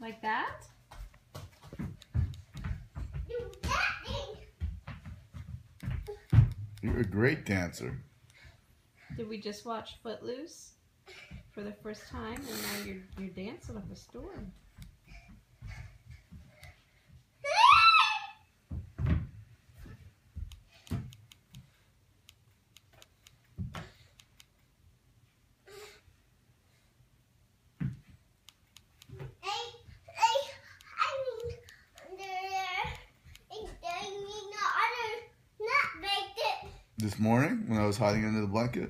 Like that? You're a great dancer. Did we just watch Footloose for the first time, and now you're dancing up a storm? This morning when I was hiding under the blanket?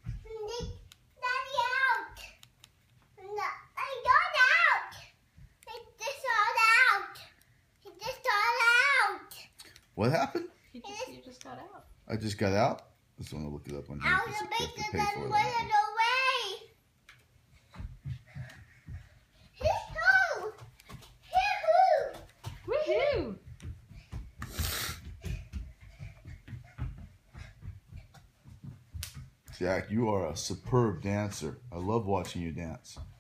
What happened? You just got out. I just got out? I just want to look it up on here. I was a bit that went away. Woohoo! Jack, you are a superb dancer. I love watching you dance.